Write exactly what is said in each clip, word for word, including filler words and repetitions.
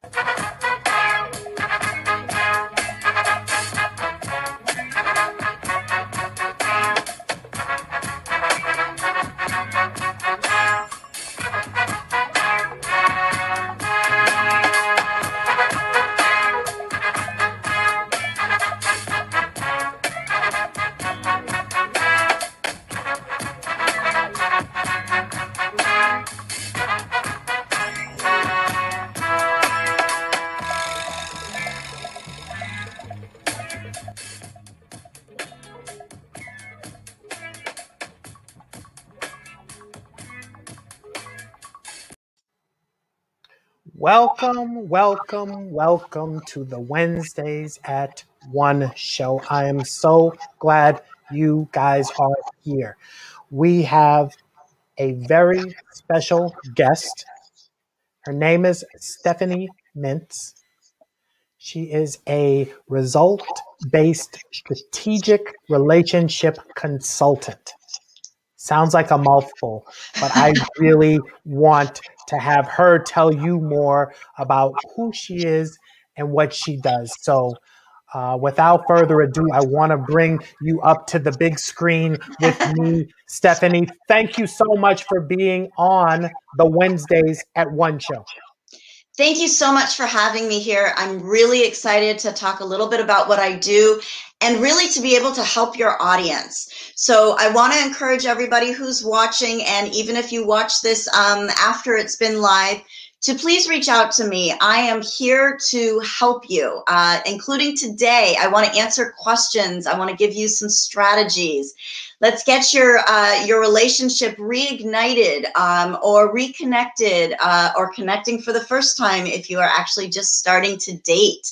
Welcome, welcome, welcome to the Wednesdays at One show. I am so glad you guys are here. We have a very special guest. Her name is Stephanie Mintz. She is a result-based strategic relationship consultant. Sounds like a mouthful, but I really want to have her tell you more about who she is and what she does. So uh, without further ado, I want to bring you up to the big screen with me, Stephanie. Thank you so much for being on the Wednesdays at One show. Thank you so much for having me here. I'm really excited to talk a little bit about what I do and really to be able to help your audience. So I want to encourage everybody who's watching, and even if you watch this um, after it's been live, to please reach out to me. I am here to help you, uh, including today. I want to answer questions. I want to give you some strategies. Let's get your uh, your relationship reignited um, or reconnected uh, or connecting for the first time if you are actually just starting to date.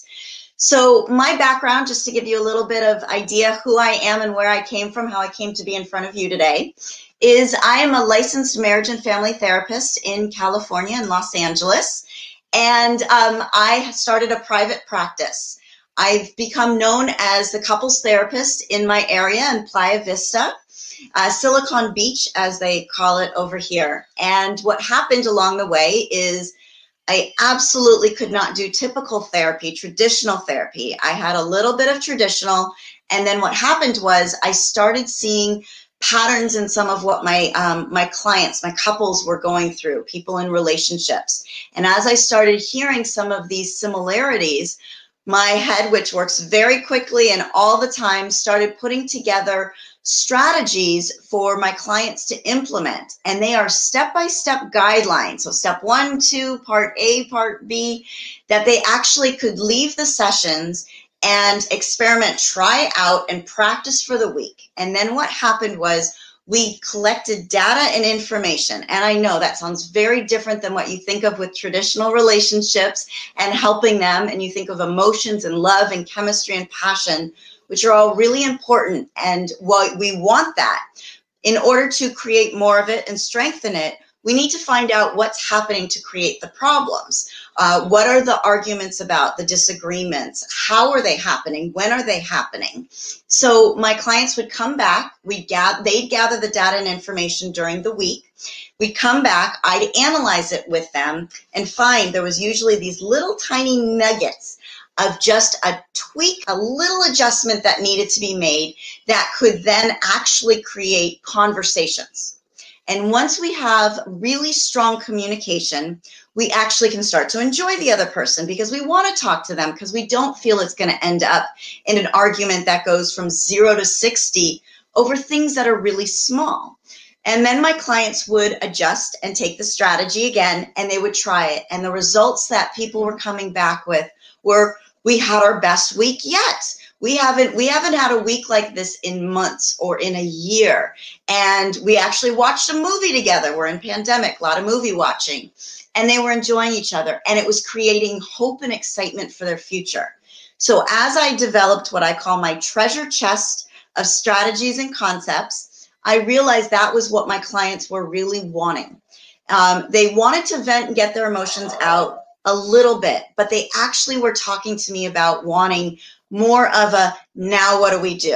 So my background, just to give you a little bit of idea who I am and where I came from, how I came to be in front of you today, is I am a licensed marriage and family therapist in California and Los Angeles. And um, I started a private practice. I've become known as the couples therapist in my area in Playa Vista, uh, Silicon Beach, as they call it over here. And what happened along the way is I absolutely could not do typical therapy, traditional therapy. I had a little bit of traditional. And then what happened was I started seeing patterns in some of what my um, my clients, my couples were going through, people in relationships. And as I started hearing some of these similarities, my head, which works very quickly and all the time, started putting together strategies for my clients to implement. And they are step-by-step guidelines. So step one, two, part A, part B, that they actually could leave the sessions and experiment, try out, and practice for the week. And then what happened was we collected data and information. And I know that sounds very different than what you think of with traditional relationships and helping them. And you think of emotions and love and chemistry and passion, which are all really important. And what we want that. In order to create more of it and strengthen it, we need to find out what's happening to create the problems. Uh, what are the arguments about, the disagreements? How are they happening? When are they happening? So my clients would come back, we'd gather, they'd gather the data and information during the week. We'd come back, I'd analyze it with them and find there was usually these little tiny nuggets of just a tweak, a little adjustment that needed to be made that could then actually create conversations. And once we have really strong communication, we actually can start to enjoy the other person because we want to talk to them because we don't feel it's going to end up in an argument that goes from zero to sixty over things that are really small. And then my clients would adjust and take the strategy again, and they would try it. And the results that people were coming back with were, we had our best week yet. We haven't we haven't had a week like this in months or in a year. And we actually watched a movie together. We're in pandemic, a lot of movie watching. And they were enjoying each other. And it was creating hope and excitement for their future. So as I developed what I call my treasure chest of strategies and concepts, I realized that was what my clients were really wanting. Um, they wanted to vent and get their emotions out a little bit, but they actually were talking to me about wanting more of a, now what do we do?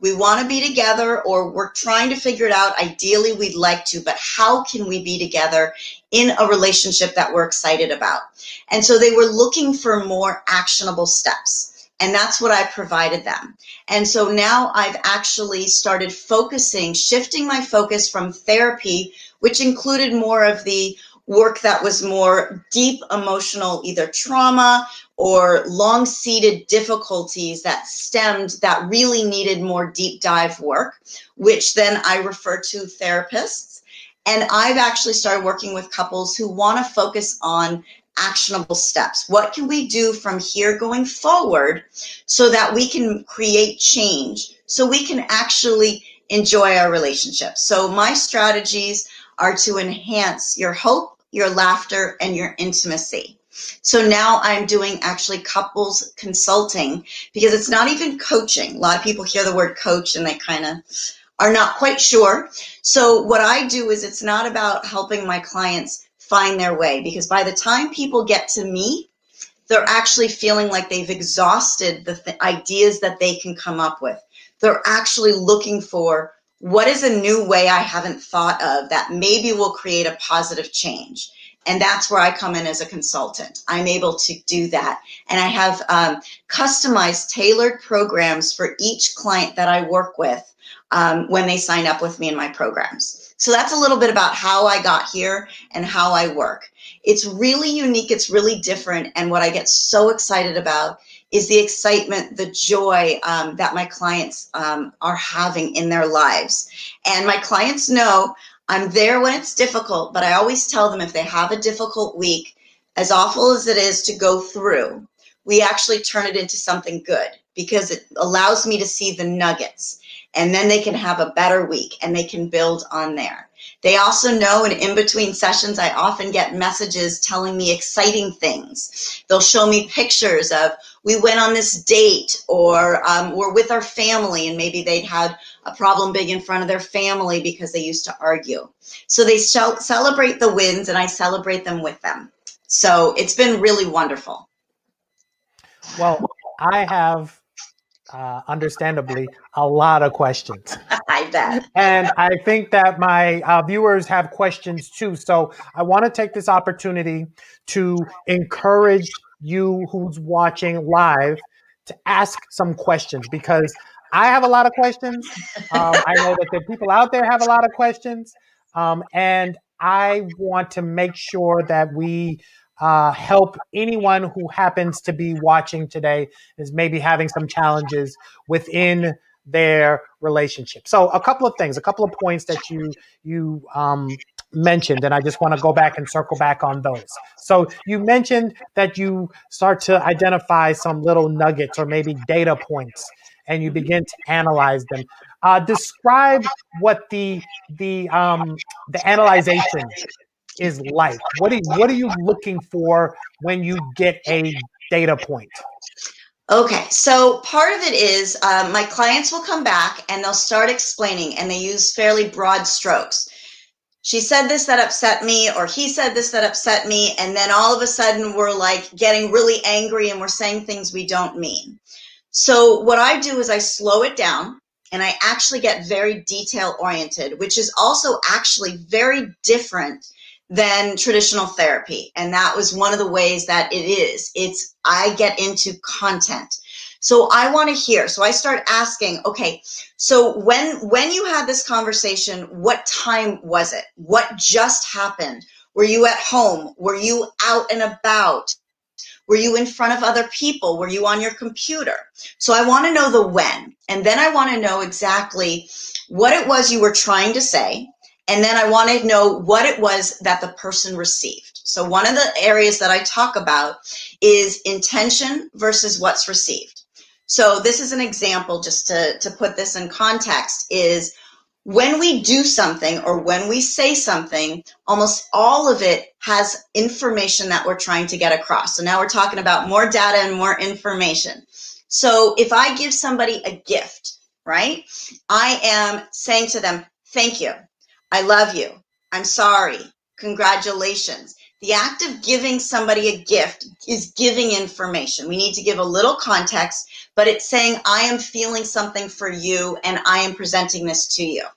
We want to be together, or we're trying to figure it out. Ideally, we'd like to, but how can we be together in a relationship that we're excited about? And so they were looking for more actionable steps. And that's what I provided them. And so now I've actually started focusing, shifting my focus from therapy, which included more of the work that was more deep emotional, either trauma or long-seated difficulties that stemmed, that really needed more deep dive work, which then I refer to therapists. And I've actually started working with couples who want to focus on actionable steps. What can we do from here going forward so that we can create change, so we can actually enjoy our relationship? So my strategies are to enhance your hope, your laughter, and your intimacy. So now I'm doing actually couples consulting, because it's not even coaching. A lot of people hear the word coach and they kind of are not quite sure. So what I do is, it's not about helping my clients find their way, because by the time people get to me, they're actually feeling like they've exhausted the th- ideas that they can come up with. They're actually looking for, what is a new way I haven't thought of that maybe will create a positive change? And that's where I come in as a consultant. I'm able to do that. And I have um, customized, tailored programs for each client that I work with um, when they sign up with me in my programs. So that's a little bit about how I got here and how I work. It's really unique. It's really different. And what I get so excited about is the excitement, the joy um, that my clients um, are having in their lives. And my clients know I'm there when it's difficult, but I always tell them, if they have a difficult week, as awful as it is to go through, we actually turn it into something good, because it allows me to see the nuggets, and then they can have a better week and they can build on there. They also know, and in between sessions, I often get messages telling me exciting things. They'll show me pictures of, we went on this date, or um, we're with our family, and maybe they'd had a problem big in front of their family because they used to argue. So they shall celebrate the wins, and I celebrate them with them. So it's been really wonderful. Well, I have, uh, understandably, a lot of questions. I bet. And I think that my uh, viewers have questions too. So I want to take this opportunity to encourage you who's watching live to ask some questions, because I have a lot of questions. Um, I know that the people out there have a lot of questions. Um, and I want to make sure that we uh, help anyone who happens to be watching today, is maybe having some challenges within their relationship. So a couple of things, a couple of points that you you um, mentioned, and I just want to go back and circle back on those. So you mentioned that you start to identify some little nuggets or maybe data points, and you begin to analyze them. Uh, describe what the the um, the analyzation is like. What are what are you looking for when you get a data point? Okay, so part of it is um, my clients will come back and they'll start explaining, and they use fairly broad strokes. She said this that upset me, or he said this that upset me, and then all of a sudden we're like getting really angry and we're saying things we don't mean. So what I do is I slow it down, and I actually get very detail oriented, which is also actually very different than traditional therapy. And that was one of the ways that it is. It's, I get into content. So I want to hear. So I start asking, okay, so when, when you had this conversation, what time was it? What just happened? Were you at home? Were you out and about? Were you in front of other people? Were you on your computer? So I want to know the when. And then I want to know exactly what it was you were trying to say. And then I want to know what it was that the person received. So one of the areas that I talk about is intention versus what's received. So this is an example, just to, to put this in context, is when we do something or when we say something, almost all of it has information that we're trying to get across. So now we're talking about more data and more information. So if I give somebody a gift, right, I am saying to them, thank you. I love you. I'm sorry. Congratulations. The act of giving somebody a gift is giving information. We need to give a little context, but it's saying, I am feeling something for you and I am presenting this to you.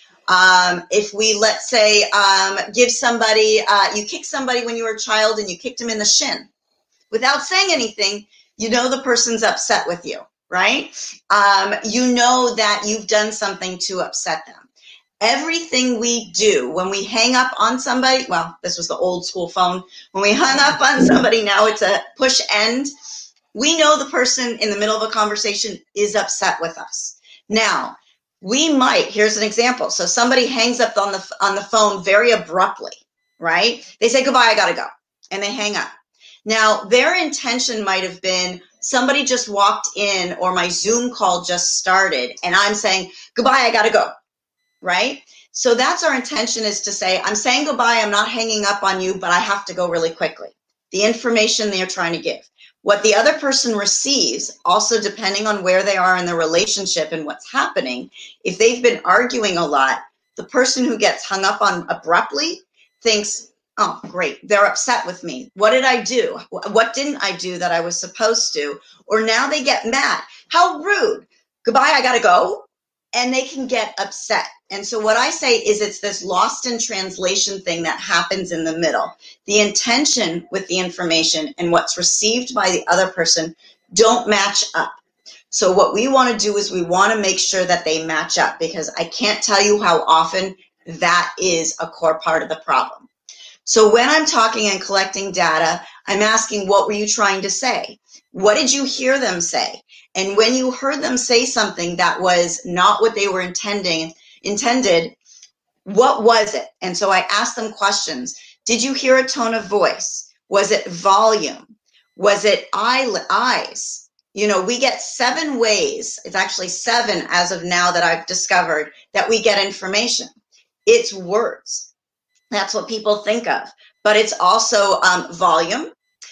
Um, if we, let's say, um, give somebody, uh, you kick somebody when you were a child and you kicked them in the shin. Without saying anything, you know the person's upset with you, right? Um, you know that you've done something to upset them. Everything we do when we hang up on somebody, well, this was the old school phone. When we hung up on somebody, now it's a push end. We know the person in the middle of a conversation is upset with us. Now, we might, here's an example. So somebody hangs up on the, on the phone very abruptly, right? They say, goodbye, I gotta go. And they hang up. Now, their intention might have been, somebody just walked in or my Zoom call just started and I'm saying, goodbye, I gotta go. Right? So that's our intention, is to say, I'm saying goodbye, I'm not hanging up on you, but I have to go really quickly. The information they're trying to give. What the other person receives, also depending on where they are in the relationship and what's happening, if they've been arguing a lot, the person who gets hung up on abruptly thinks, oh, great, they're upset with me. What did I do? What didn't I do that I was supposed to? Or now they get mad. How rude. Goodbye, I gotta go. And they can get upset. And so what I say is, it's this lost in translation thing that happens in the middle. The intention with the information and what's received by the other person don't match up. So what we want to do is we want to make sure that they match up, because I can't tell you how often that is a core part of the problem. So when I'm talking and collecting data, I'm asking, what were you trying to say? What did you hear them say? And when you heard them say something that was not what they were intending, intended, what was it? And so I asked them questions. Did you hear a tone of voice? Was it volume? Was it eye, eyes? You know, we get seven ways, it's actually seven as of now that I've discovered, that we get information. It's words. That's what people think of. But it's also um, volume.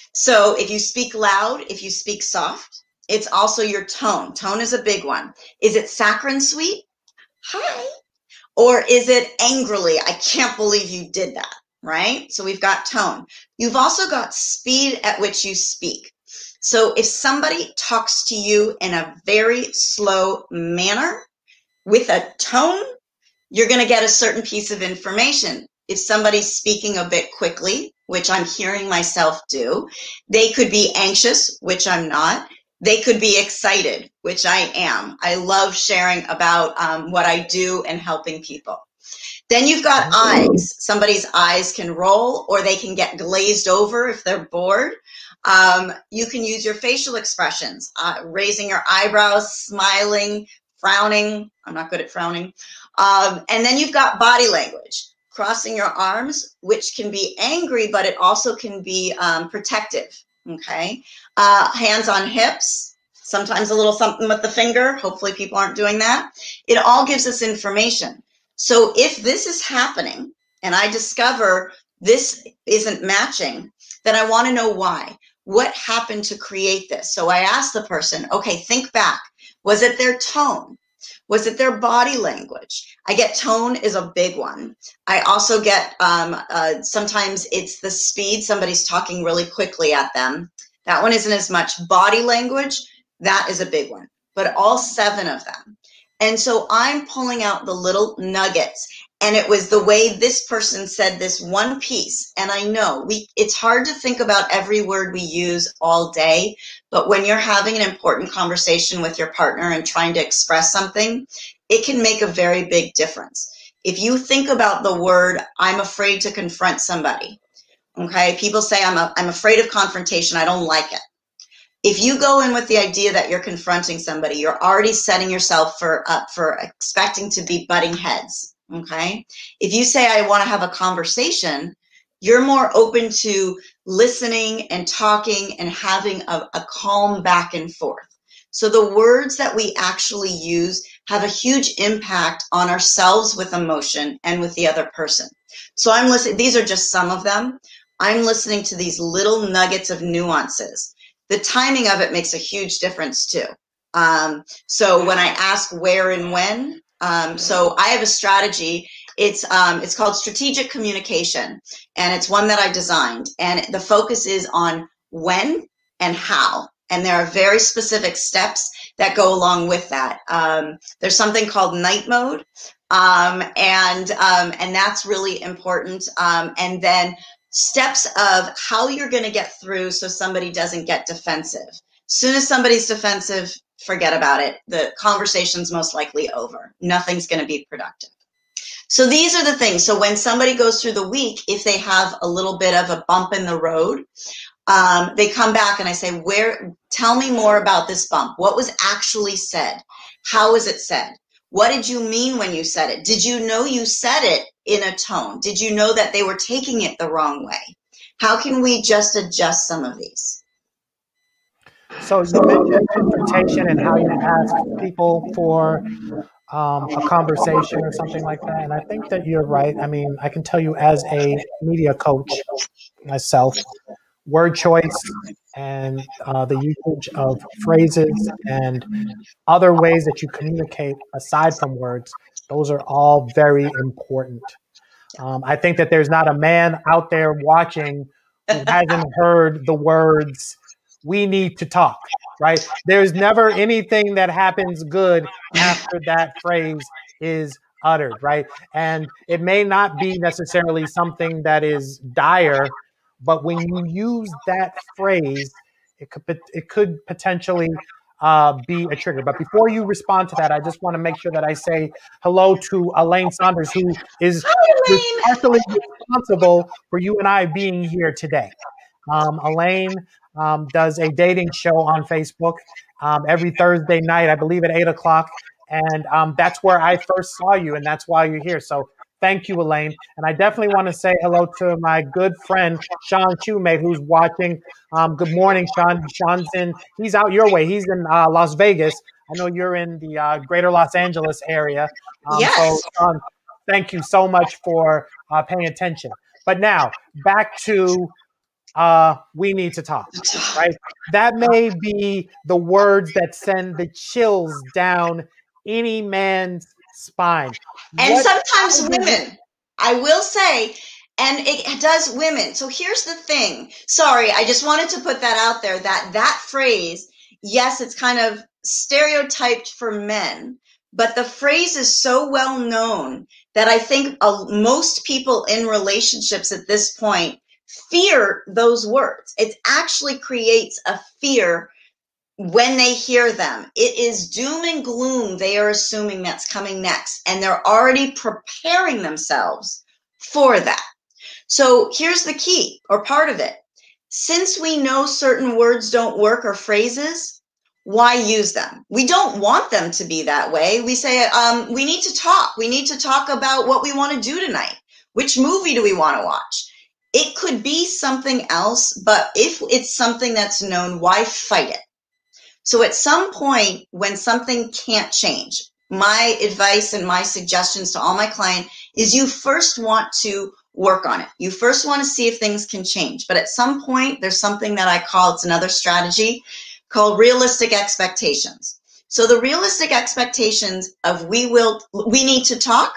So if you speak loud, if you speak soft, it's also your tone. Tone is a big one. Is it saccharine sweet? Hi. Or is it angrily? I can't believe you did that, right? So we've got tone. You've also got speed at which you speak. So if somebody talks to you in a very slow manner with a tone, you're going to get a certain piece of information. If somebody's speaking a bit quickly, which I'm hearing myself do, they could be anxious, which I'm not. They could be excited, which I am. I love sharing about um, what I do and helping people. Then you've got eyes. Somebody's eyes can roll, or they can get glazed over if they're bored. Um, you can use your facial expressions, uh, raising your eyebrows, smiling, frowning. I'm not good at frowning. Um, and then you've got body language, crossing your arms, which can be angry, but it also can be um, protective. Okay. Uh, hands on hips, sometimes a little something with the finger. Hopefully people aren't doing that. It all gives us information. So if this is happening and I discover this isn't matching, then I want to know why. What happened to create this? So I ask the person, okay, think back. Was it their tone? Was it their body language? I get tone is a big one. I also get, um, uh, sometimes it's the speed. Somebody's talking really quickly at them. That one isn't as much. Body language, that is a big one. But all seven of them. And so I'm pulling out the little nuggets. And it was the way this person said this one piece. And I know we it's hard to think about every word we use all day. But when you're having an important conversation with your partner and trying to express something, it can make a very big difference. If you think about the word, I'm afraid to confront somebody. Okay, people say, I'm, a, I'm afraid of confrontation. I don't like it. If you go in with the idea that you're confronting somebody, you're already setting yourself for up for expecting to be butting heads. Okay. If you say, I want to have a conversation, you're more open to listening and talking and having a, a calm back and forth. So the words that we actually use have a huge impact on ourselves with emotion and with the other person. So I'm listening. These are just some of them. I'm listening to these little nuggets of nuances. The timing of it makes a huge difference too. Um, so when I ask where and when, um, so I have a strategy, It's um, it's called strategic communication, and it's one that I designed. And the focus is on when and how, and there are very specific steps that go along with that. Um, there's something called night mode, um, and um, and that's really important. Um, and then steps of how you're going to get through so somebody doesn't get defensive. As soon as somebody's defensive, forget about it. The conversation's most likely over. Nothing's going to be productive. So these are the things. So when somebody goes through the week, if they have a little bit of a bump in the road, um, they come back and I say, "Where? Tell me more about this bump. What was actually said? How was it said? What did you mean when you said it? Did you know you said it in a tone? Did you know that they were taking it the wrong way? How can we just adjust some of these?" So you mentioned confrontation and how you ask people for um, a conversation or something like that. And I think that you're right. I mean, I can tell you as a media coach myself, word choice and uh, the usage of phrases and other ways that you communicate aside from words, those are all very important. Um, I think that there's not a man out there watching who hasn't heard the words, "We need to talk," right? There's never anything that happens good after that phrase is uttered, right? And it may not be necessarily something that is dire, but when you use that phrase, it could it could potentially uh, be a trigger. But before you respond to that, I just want to make sure that I say hello to Elaine Saunders, who is Hi, partially responsible for you and I being here today. Um, Elaine um, does a dating show on Facebook um, every Thursday night, I believe at eight o'clock. And um, that's where I first saw you, and that's why you're here. So thank you, Elaine. And I definitely want to say hello to my good friend, Sean Shoemate, who's watching. Um, good morning, Sean. Sean's in, he's out your way. He's in uh, Las Vegas. I know you're in the uh, greater Los Angeles area. Um, so, yes. Sean, thank you so much for uh, paying attention. But now, back to uh, we need to talk, right? That may be the words that send the chills down any man's spine. And What, sometimes women, I will say, and it does women. So here's the thing. Sorry, I just wanted to put that out there, that that phrase, yes, it's kind of stereotyped for men, but the phrase is so well known that I think uh, most people in relationships at this point fear those words. It actually creates a fear when they hear them. It is doom and gloom they are assuming that's coming next, and they're already preparing themselves for that. So here's the key, or part of it. Since we know certain words don't work or phrases, why use them? We don't want them to be that way. We say, um, we need to talk. We need to talk about what we want to do tonight. Which movie do we want to watch? It could be something else, but if it's something that's known, why fight it? So at some point when something can't change, my advice and my suggestions to all my clients is you first want to work on it. You first want to see if things can change. But at some point, there's something that I call, it's another strategy called realistic expectations. So the realistic expectations of we will, we need to talk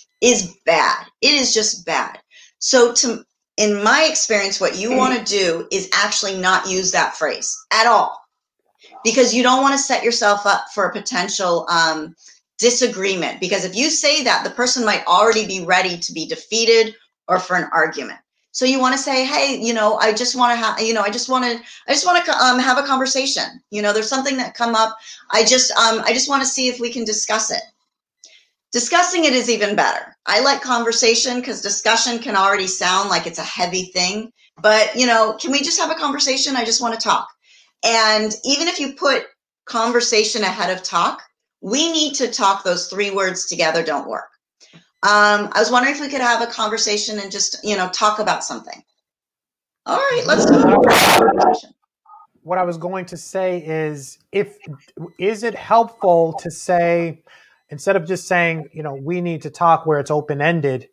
is bad. It is just bad. So to, in my experience, what you want to do is actually not use that phrase at all, because you don't want to set yourself up for a potential um, disagreement. Because if you say that, the person might already be ready to be defeated or for an argument. So you want to say, hey, you know, I just want to have, you know, I just want to, I just want to um, have a conversation. You know, there's something that come up. I just, um, I just want to see if we can discuss it. Discussing it is even better. I like conversation because discussion can already sound like it's a heavy thing. But, you know, can we just have a conversation? I just want to talk. And even if you put conversation ahead of talk, we need to talk. Those three words together don't work. Um, I was wondering if we could have a conversation and just, you know, talk about something. All right, let's talk. What I was going to say is, if is it helpful to say, instead of just saying, you know, we need to talk where it's open-ended,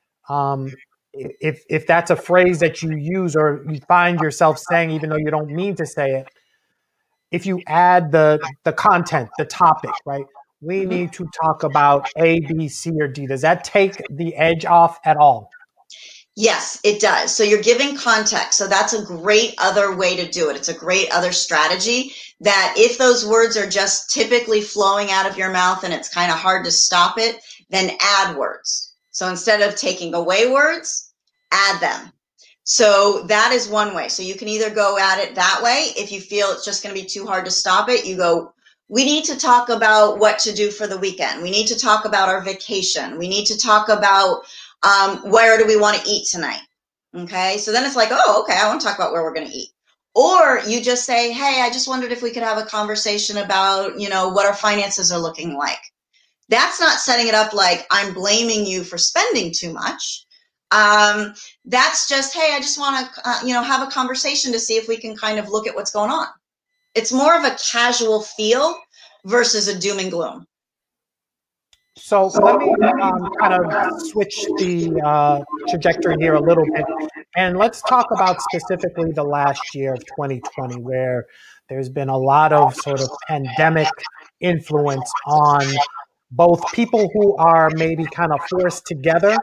um, if if that's a phrase that you use or you find yourself saying, even though you don't mean to say it, if you add the the content, the topic, right? we Mm-hmm. need to talk about A, B, C, or D. Does that take the edge off at all? Yes, it does. So you're giving context. So that's a great other way to do it. It's a great other strategy that if those words are just typically flowing out of your mouth and it's kind of hard to stop it, then add words. So instead of taking away words, add them. So that is one way. So you can either go at it that way. If you feel it's just going to be too hard to stop it, you go, we need to talk about what to do for the weekend. We need to talk about our vacation. We need to talk about um, where do we want to eat tonight? Okay. So then it's like, oh, okay, I want to talk about where we're going to eat. Or you just say, hey, I just wondered if we could have a conversation about, you know, what our finances are looking like. That's not setting it up like I'm blaming you for spending too much. Um, that's just, hey, I just want to, uh, you know, have a conversation to see if we can kind of look at what's going on. It's more of a casual feel versus a doom and gloom. So let me um, kind of switch the uh, trajectory here a little bit. And let's talk about specifically the last year of twenty twenty, where there's been a lot of sort of pandemic influence on both people who are maybe kind of forced together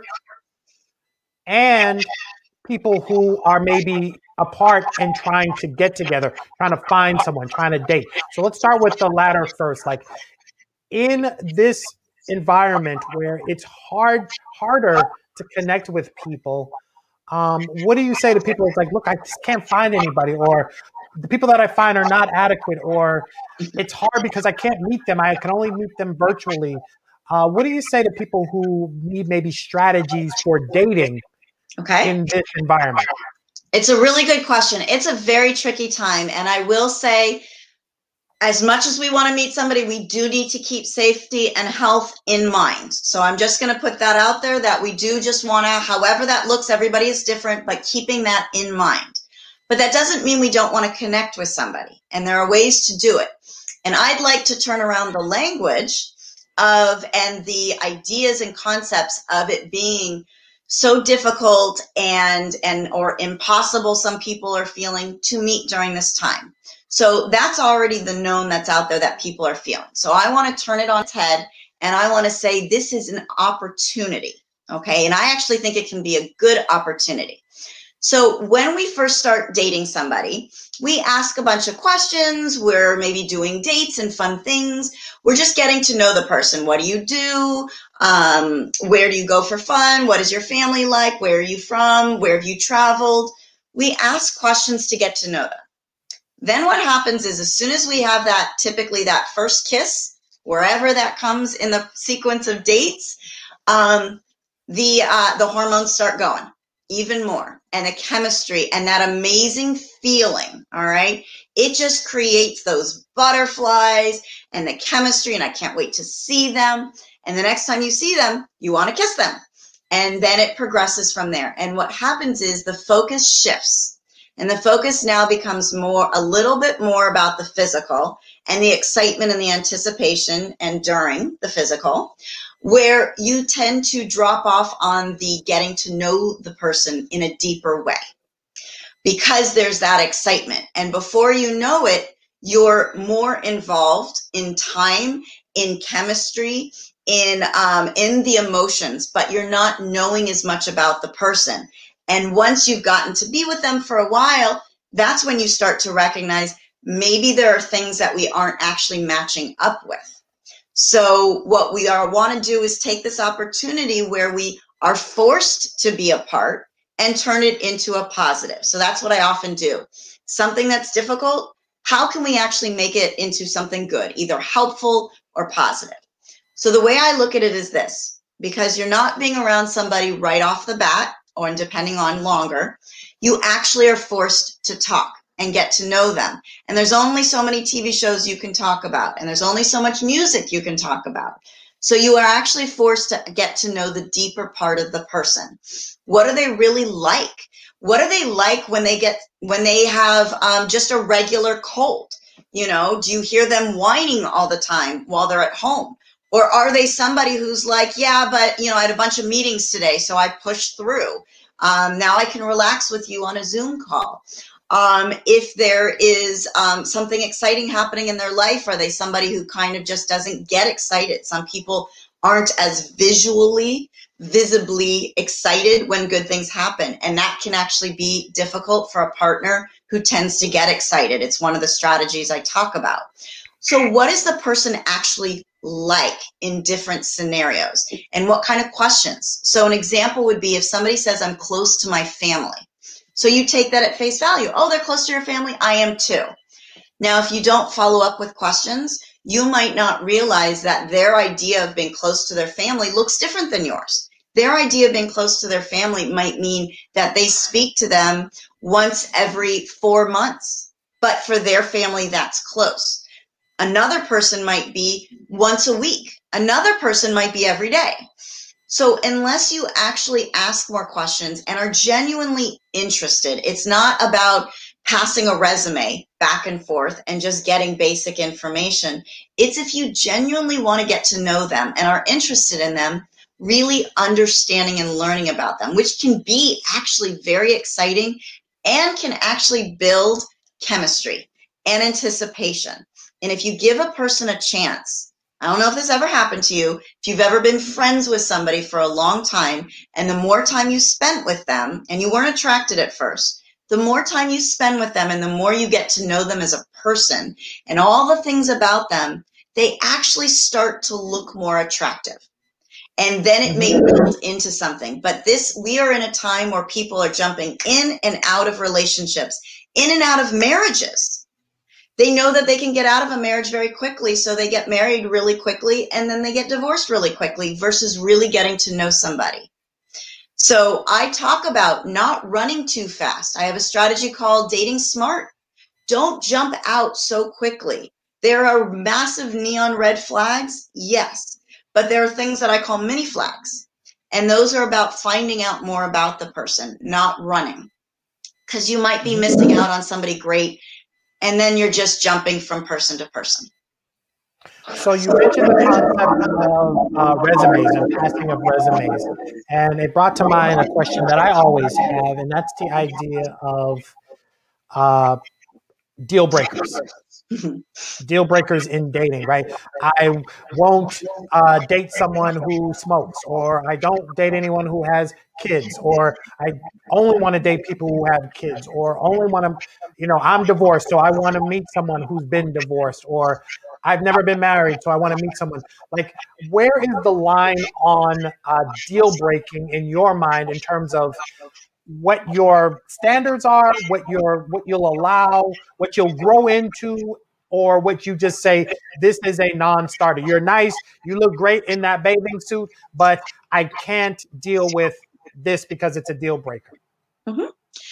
and people who are maybe apart and trying to get together, trying to find someone, trying to date. So let's start with the latter first. Like in this environment where it's hard, harder to connect with people, um, what do you say to people? It's like, look, I just can't find anybody, or the people that I find are not adequate, or it's hard because I can't meet them. I can only meet them virtually. Uh, what do you say to people who need maybe strategies for dating Okay. in this environment? It's a really good question. It's a very tricky time. And I will say, as much as we want to meet somebody, we do need to keep safety and health in mind. So I'm just going to put that out there that we do just want to, however that looks, everybody is different, but keeping that in mind. But that doesn't mean we don't want to connect with somebody. And there are ways to do it. And I'd like to turn around the language of and the ideas and concepts of it being so difficult and and or impossible some people are feeling to meet during this time. So that's already the known that's out there that people are feeling. So I want to turn it on its head and I want to say this is an opportunity. Okay. And I actually think it can be a good opportunity. So when we first start dating somebody, we ask a bunch of questions. We're maybe doing dates and fun things. We're just getting to know the person. What do you do? Um, where do you go for fun? What is your family like? Where are you from? Where have you traveled? We ask questions to get to know them. Then what happens is as soon as we have that, typically that first kiss, wherever that comes in the sequence of dates, um, the uh, the hormones start going even more, and the chemistry and that amazing feeling, all right? It just creates those butterflies and the chemistry, and I can't wait to see them. And the next time you see them, you want to kiss them. And then it progresses from there. And what happens is the focus shifts. And the focus now becomes more, a little bit more about the physical and the excitement and the anticipation and during the physical, where you tend to drop off on the getting to know the person in a deeper way because there's that excitement. And before you know it, you're more involved in time, in chemistry, in um, in the emotions, but you're not knowing as much about the person. And once you've gotten to be with them for a while, that's when you start to recognize maybe there are things that we aren't actually matching up with. So what we are want to do is take this opportunity where we are forced to be apart and turn it into a positive. So that's what I often do. Something that's difficult, how can we actually make it into something good, either helpful or positive? So the way I look at it is this, because you're not being around somebody right off the bat, or depending on longer, you actually are forced to talk and get to know them. And there's only so many T V shows you can talk about, and there's only so much music you can talk about. So you are actually forced to get to know the deeper part of the person. What are they really like? What are they like when they get when they have um, just a regular cold? You know, do you hear them whining all the time while they're at home? Or are they somebody who's like, yeah, but, you know, I had a bunch of meetings today, so I pushed through. Um, now I can relax with you on a Zoom call. Um, if there is um, something exciting happening in their life, are they somebody who kind of just doesn't get excited? Some people aren't as visually, visibly excited when good things happen. And that can actually be difficult for a partner who tends to get excited. It's one of the strategies I talk about. So what is the person actually like in different scenarios? And what kind of questions? So an example would be if somebody says, I'm close to my family. So you take that at face value. Oh, they're close to your family? I am too. Now, if you don't follow up with questions, you might not realize that their idea of being close to their family looks different than yours. Their idea of being close to their family might mean that they speak to them once every four months, but for their family, that's close. Another person might be once a week. Another person might be every day. So unless you actually ask more questions and are genuinely interested, it's not about passing a resume back and forth and just getting basic information. It's if you genuinely want to get to know them and are interested in them, really understanding and learning about them, which can be actually very exciting and can actually build chemistry and anticipation. And if you give a person a chance, I don't know if this ever happened to you, if you've ever been friends with somebody for a long time, and the more time you spent with them, and you weren't attracted at first, the more time you spend with them and the more you get to know them as a person and all the things about them, they actually start to look more attractive. And then it may build into something. But this, we are in a time where people are jumping in and out of relationships, in and out of marriages. They know that they can get out of a marriage very quickly, so they get married really quickly and then they get divorced really quickly versus really getting to know somebody. So I talk about not running too fast. I have a strategy called dating smart. Don't jump out so quickly. There are massive neon red flags, yes, but there are things that I call mini flags. And those are about finding out more about the person, not running. Because you might be missing out on somebody great, and then you're just jumping from person to person. So you mentioned the concept of uh, resumes and passing of resumes, and it brought to mind a question that I always have, and that's the idea of uh, deal breakers. Deal breakers in dating, right? I won't uh, date someone who smokes, or I don't date anyone who has kids, or I only want to date people who have kids, or only want to, you know, I'm divorced, so I want to meet someone who's been divorced, or I've never been married, so I want to meet someone. Like, where is the line on uh, deal breaking in your mind in terms of what your standards are, what your what you'll allow, what you'll grow into, or what you just say, this is a non-starter. You're nice, you look great in that bathing suit, but I can't deal with this because it's a deal breaker. Mm-hmm.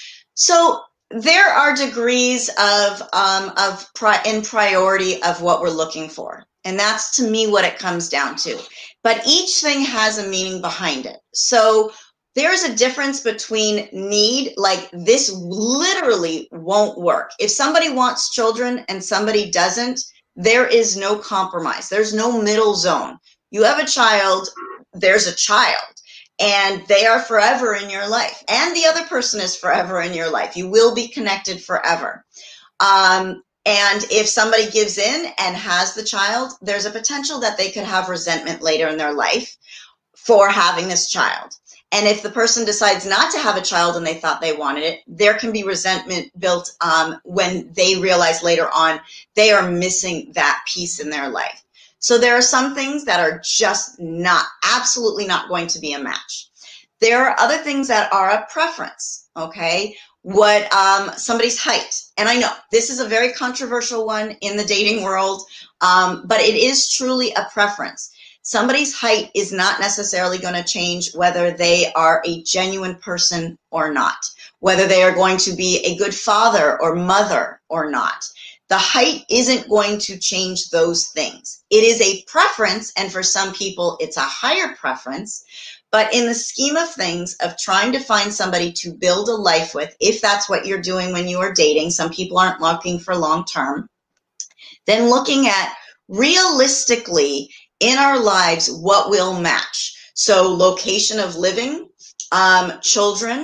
So there are degrees of um, of pri- in priority of what we're looking for, and that's to me what it comes down to. But each thing has a meaning behind it. So there's a difference between need, like this literally won't work. If somebody wants children and somebody doesn't, there is no compromise. There's no middle zone. You have a child, there's a child, and they are forever in your life. And the other person is forever in your life. You will be connected forever. Um, and if somebody gives in and has the child, there's a potential that they could have resentment later in their life for having this child. And if the person decides not to have a child and they thought they wanted it, there can be resentment built um, when they realize later on they are missing that piece in their life. So there are some things that are just not, absolutely not going to be a match. There are other things that are a preference, okay? What um, somebody's height. And I know this is a very controversial one in the dating world, um, but it is truly a preference. Somebody's height is not necessarily going to change whether they are a genuine person or not, whether they are going to be a good father or mother or not. The height isn't going to change those things. It is a preference, and for some people, it's a higher preference. But in the scheme of things of trying to find somebody to build a life with, if that's what you're doing when you are dating, some people aren't looking for long term, then looking at realistically in our lives what will match. So location of living, um, children,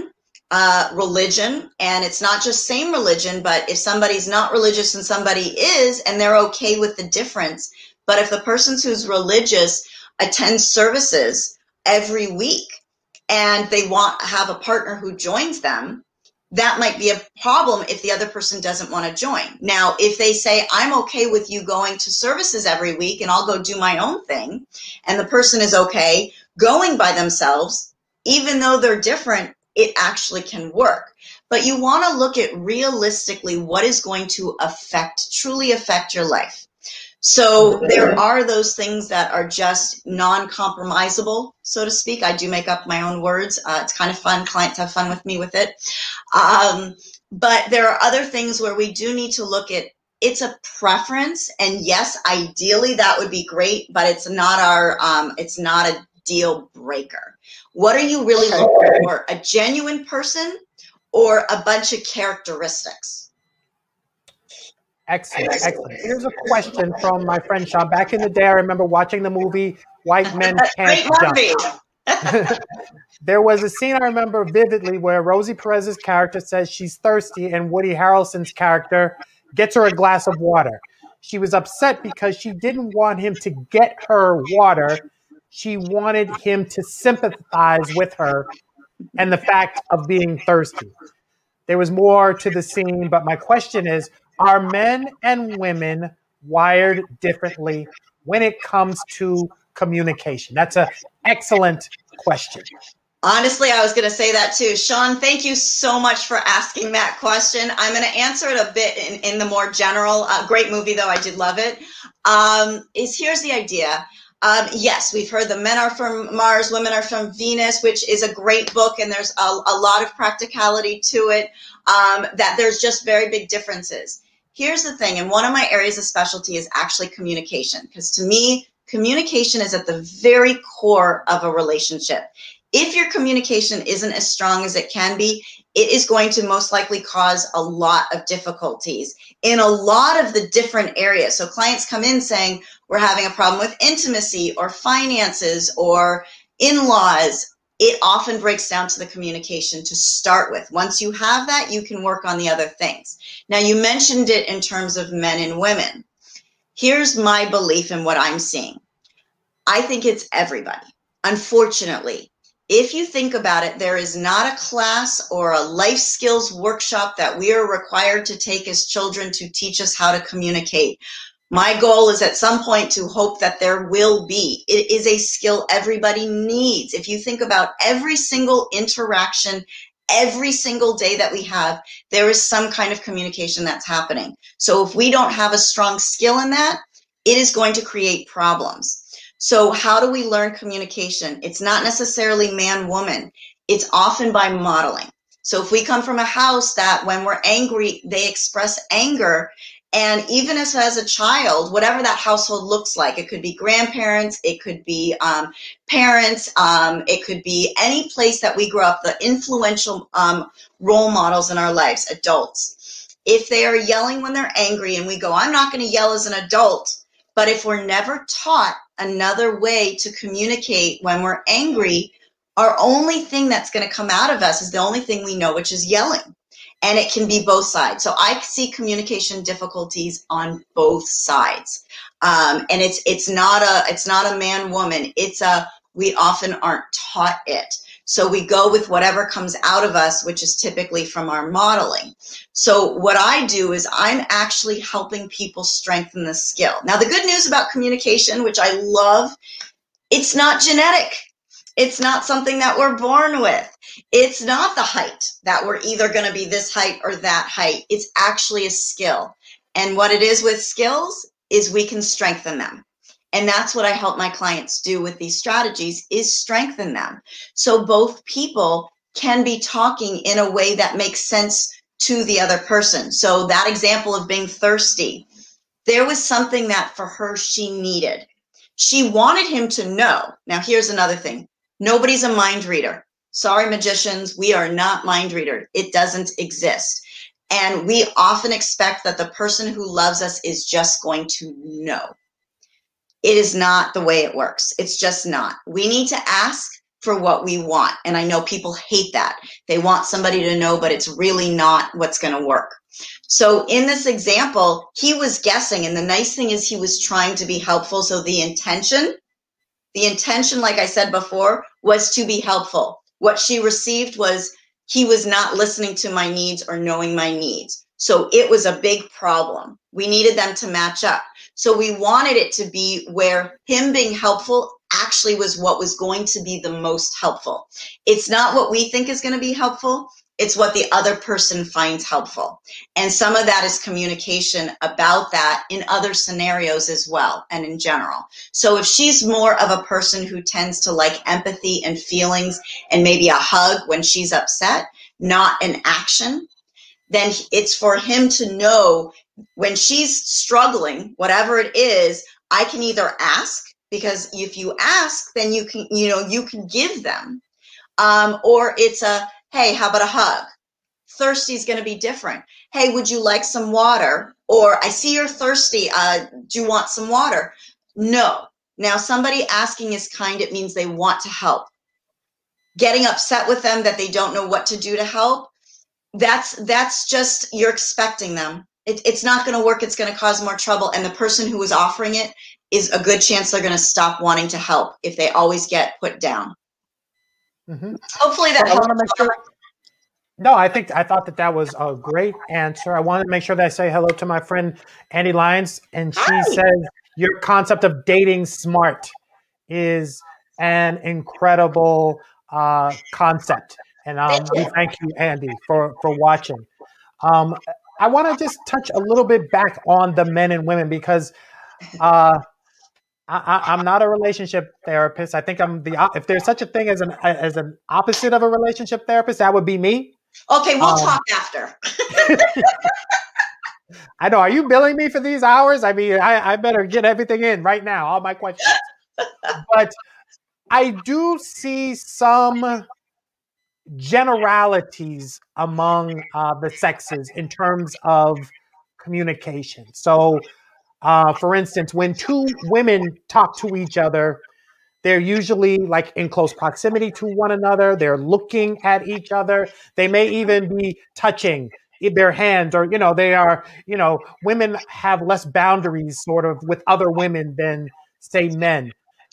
uh, religion, and it's not just same religion, but if somebody's not religious and somebody is, and they're okay with the difference. But if the person who's religious attends services every week and they want to have a partner who joins them, that might be a problem if the other person doesn't want to join. Now, if they say, I'm okay with you going to services every week and I'll go do my own thing, and the person is okay going by themselves, even though they're different, it actually can work. But you want to look at realistically what is going to affect, truly affect your life. So there are those things that are just non-compromisable, so to speak. I do make up my own words. Uh, it's kind of fun. Clients have fun with me with it. Um, but there are other things where we do need to look at, it's a preference. And yes, ideally that would be great, but it's not our, um, it's not a deal breaker. What are you really looking for? A genuine person or a bunch of characteristics? Excellent, excellent. Here's a question from my friend Sean. Back in the day, I remember watching the movie White Men Can't Jump. There was a scene I remember vividly where Rosie Perez's character says she's thirsty and Woody Harrelson's character gets her a glass of water. She was upset because she didn't want him to get her water. She wanted him to sympathize with her and the fact of being thirsty. There was more to the scene, but my question is, are men and women wired differently when it comes to communication? That's an excellent question. Honestly, I was going to say that too. Sean, thank you so much for asking that question. I'm going to answer it a bit in, in the more general. Uh, great movie, though. I did love it. Um, is here's the idea. Um, yes, we've heard the men are from Mars, women are from Venus, which is a great book, and there's a, a lot of practicality to it, um, that there's just very big differences. Here's the thing, and one of my areas of specialty is actually communication, because to me, communication is at the very core of a relationship. If your communication isn't as strong as it can be, it is going to most likely cause a lot of difficulties in a lot of the different areas. So clients come in saying, we're having a problem with intimacy or finances or in-laws. It often breaks down to the communication to start with. Once you have that, you can work on the other things. Now, you mentioned it in terms of men and women. Here's my belief in what I'm seeing. I think it's everybody. Unfortunately, if you think about it, there is not a class or a life skills workshop that we are required to take as children to teach us how to communicate. My goal is at some point to hope that there will be. It is a skill everybody needs. If you think about every single interaction, every single day that we have, there is some kind of communication that's happening. So if we don't have a strong skill in that, it is going to create problems. So how do we learn communication? It's not necessarily man-woman. It's often by modeling. So if we come from a house that when we're angry, they express anger, and even as, as a child, whatever that household looks like, it could be grandparents, it could be um, parents, um, it could be any place that we grew up, the influential um, role models in our lives, adults. If they are yelling when they're angry and we go, I'm not going to yell as an adult, but if we're never taught another way to communicate when we're angry, our only thing that's going to come out of us is the only thing we know, which is yelling. And it can be both sides. So I see communication difficulties on both sides. Um, and it's it's not a it's not a man-woman. It's a we often aren't taught it. So we go with whatever comes out of us, which is typically from our modeling. So what I do is I'm actually helping people strengthen the skill. Now, the good news about communication, which I love, it's not genetic. It's not something that we're born with. It's not the height that we're either going to be this height or that height. It's actually a skill. And what it is with skills is we can strengthen them. And that's what I help my clients do with these strategies, is strengthen them. So both people can be talking in a way that makes sense to the other person. So that example of being thirsty, there was something that for her she needed. She wanted him to know. Now, here's another thing. Nobody's a mind reader. Sorry, magicians, we are not mind readers. It doesn't exist. And we often expect that the person who loves us is just going to know. It is not the way it works. It's just not. We need to ask for what we want. And I know people hate that. They want somebody to know, but it's really not what's going to work. So in this example, he was guessing. And the nice thing is he was trying to be helpful. So the intention, the intention, like I said before, was to be helpful. What she received was he was not listening to my needs or knowing my needs. So it was a big problem. We needed them to match up. So we wanted it to be where him being helpful actually was what was going to be the most helpful. It's not what we think is going to be helpful. It's what the other person finds helpful. And some of that is communication about that in other scenarios as well and in general. So if she's more of a person who tends to like empathy and feelings and maybe a hug when she's upset, not an action, then it's for him to know when she's struggling, whatever it is, I can either ask, because if you ask, then you can, you know, you can give them. Um, or it's a, hey, how about a hug? Thirsty is going to be different. Hey, would you like some water? Or I see you're thirsty. Uh, do you want some water? No. Now, somebody asking is kind. It means they want to help. Getting upset with them that they don't know what to do to help, that's that's just, you're expecting them. It, it's not going to work. It's going to cause more trouble. And the person who is offering it is a good chance they're going to stop wanting to help if they always get put down. Mm-hmm. Hopefully that so helps. I want to make sure. No, I think I thought that that was a great answer. I wanted to make sure that I say hello to my friend Andy Lyons, and she Hi. says your concept of dating smart is an incredible uh, concept, and um, Thank you. we thank you, Andy, for for watching. Um, I want to just touch a little bit back on the men and women because. Uh, I, I'm not a relationship therapist. I think I'm the if there's such a thing as an as an opposite of a relationship therapist, that would be me. Okay, we'll Um, talk after. I know. Are you billing me for these hours? I mean, I, I better get everything in right now, all my questions. But I do see some generalities among uh, the sexes in terms of communication. So, uh, for instance, when two women talk to each other, they're usually like in close proximity to one another. They're looking at each other. They may even be touching their hands, or, you know, they are, you know, women have less boundaries sort of with other women than, say, men.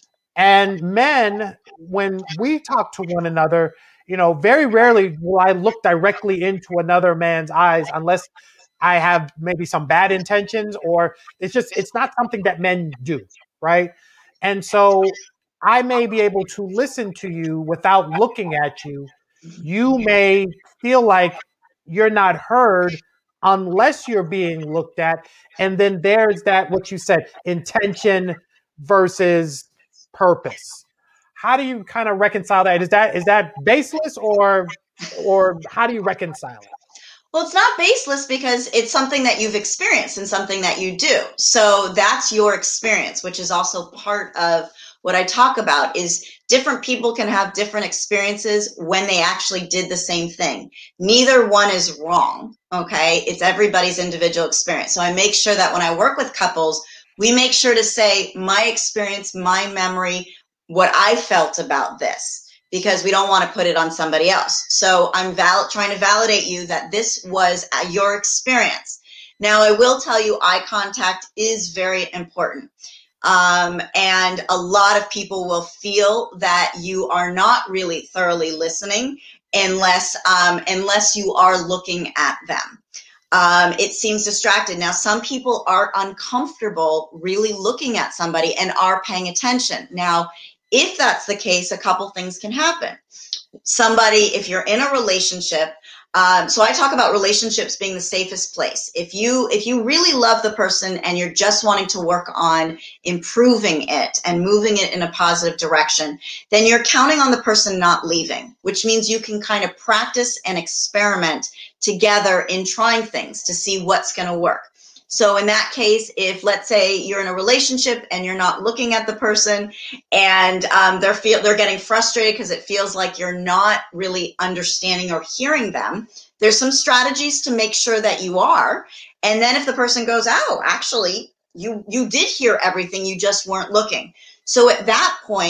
And men, when we talk to one another, you know, very rarely will I look directly into another man's eyes unless I have maybe some bad intentions, or it's just, it's not something that men do, right? And so I may be able to listen to you without looking at you. You may feel like you're not heard unless you're being looked at. And then there's that, what you said, intention versus purpose. How do you kind of reconcile that? Is that is that baseless, or or how do you reconcile it? Well, it's not baseless because it's something that you've experienced and something that you do. So that's your experience, which is also part of what I talk about is different people can have different experiences when they actually did the same thing. Neither one is wrong, okay? It's everybody's individual experience. So I make sure that when I work with couples, we make sure to say my experience, my memory, what I felt about this, because we don't want to put it on somebody else. So I'm val- trying to validate you that this was your experience. Now, I will tell you eye contact is very important. Um, and a lot of people will feel that you are not really thoroughly listening unless, um, unless you are looking at them. Um, it seems distracted. Now, some people are uncomfortable really looking at somebody and are paying attention. Now, if that's the case, a couple things can happen. Somebody, if you're in a relationship, um, so I talk about relationships being the safest place. If you if you really love the person and you're just wanting to work on improving it and moving it in a positive direction, then you're counting on the person not leaving, which means you can kind of practice and experiment together in trying things to see what's going to work. So in that case, if let's say you're in a relationship and you're not looking at the person and um, they're feel they're getting frustrated because it feels like you're not really understanding or hearing them, there's some strategies to make sure that you are. And then if the person goes, oh, actually, you you did hear everything, you just weren't looking. So at that point,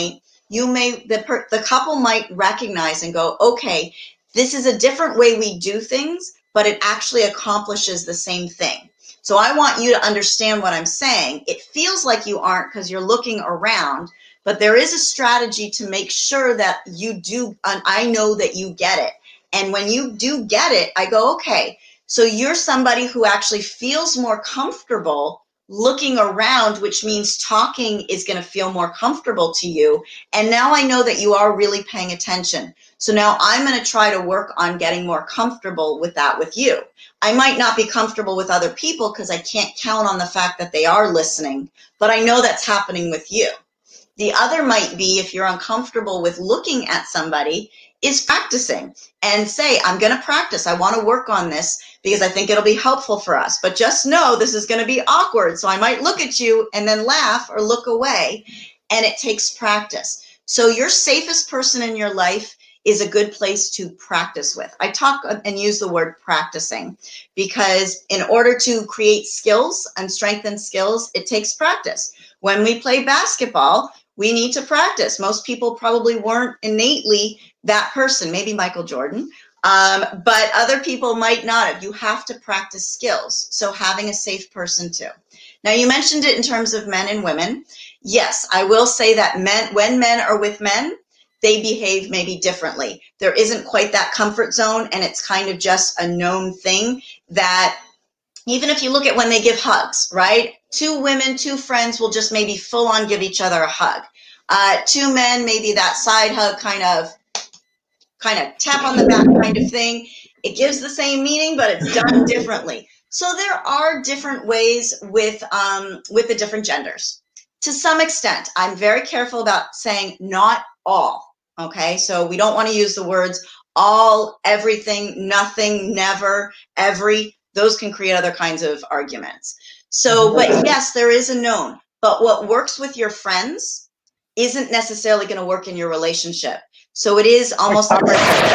you may, the, per, the couple might recognize and go, okay, this is a different way we do things, but it actually accomplishes the same thing. So I want you to understand what I'm saying. It feels like you aren't because you're looking around, but there is a strategy to make sure that you do, and I know that you get it. And when you do get it, I go, okay, so you're somebody who actually feels more comfortable looking around, which means talking is going to feel more comfortable to you. And now I know that you are really paying attention. So now I'm going to try to work on getting more comfortable with that with you. I might not be comfortable with other people because I can't count on the fact that they are listening, but I know that's happening with you. The other might be, if you're uncomfortable with looking at somebody, is practicing and say, I'm going to practice. I want to work on this because I think it'll be helpful for us. But just know this is going to be awkward. So I might look at you and then laugh or look away. And it takes practice. So your safest person in your life is a good place to practice with. I talk and use the word practicing because in order to create skills and strengthen skills, it takes practice. When we play basketball, we need to practice. Most people probably weren't innately that person, maybe Michael Jordan, um, but other people might not have. You have to practice skills. So having a safe person too. Now you mentioned it in terms of men and women. Yes, I will say that men, when men are with men, they behave maybe differently. There isn't quite that comfort zone, and it's kind of just a known thing that even if you look at when they give hugs, right? Two women, two friends will just maybe full on give each other a hug. Uh, two men, maybe that side hug kind of, kind of tap on the back kind of thing. It gives the same meaning, but it's done differently. So there are different ways with, um, with the different genders. To some extent, I'm very careful about saying not all, okay? So we don't want to use the words all, everything, nothing, never, every. Those can create other kinds of arguments. So, but yes, there is a known. But what works with your friends isn't necessarily going to work in your relationship. So it is almost like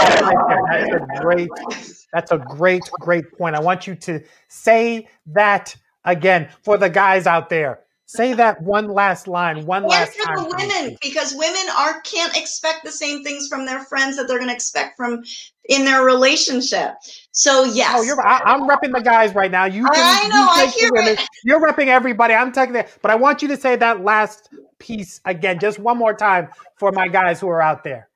that's a great, that's a great, great point. I want you to say that again for the guys out there. Say that one last line, one and last for time. the women, because women are can't expect the same things from their friends that they're going to expect from in their relationship. So yes. Oh, you're. I, I'm repping the guys right now. You can. I know. You I take hear the women. it. You're repping everybody. I'm taking that. But I want you to say that last piece again, just one more time for my guys who are out there.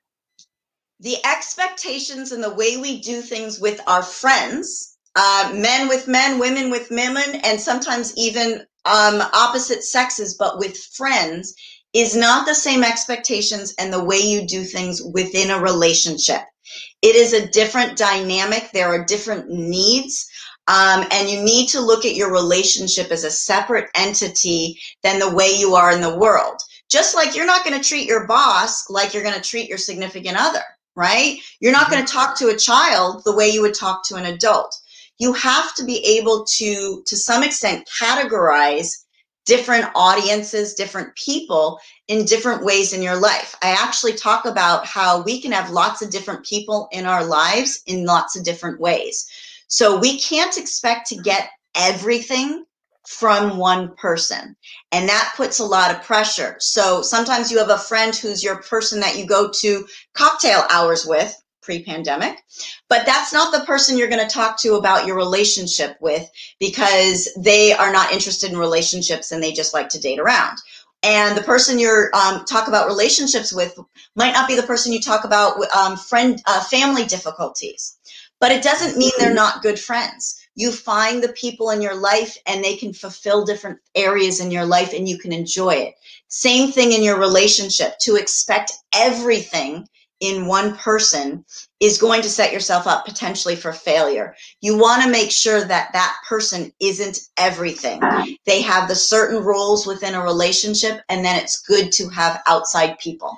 The expectations and the way we do things with our friends, uh, men with men, women with women, and sometimes even um, opposite sexes, but with friends, is not the same expectations and the way you do things within a relationship. It is a different dynamic. There are different needs. Um, and you need to look at your relationship as a separate entity than the way you are in the world. Just like you're not going to treat your boss like you're going to treat your significant other, right? You're not going to talk to a child the way you would talk to an adult. You have to be able to, to some extent, categorize different audiences, different people in different ways in your life. I actually talk about how we can have lots of different people in our lives in lots of different ways. So we can't expect to get everything from one person. And that puts a lot of pressure. So sometimes you have a friend who's your person that you go to cocktail hours with, pre-pandemic, but that's not the person you're going to talk to about your relationship with because they are not interested in relationships and they just like to date around. And the person you're um, talk about relationships with might not be the person you talk about um, friend, uh, family difficulties. But it doesn't mean they're not good friends. You find the people in your life and they can fulfill different areas in your life and you can enjoy it. Same thing in your relationship. To expect everything in one person is going to set yourself up potentially for failure. You want to make sure that that person isn't everything. They have the certain roles within a relationship, and then it's good to have outside people.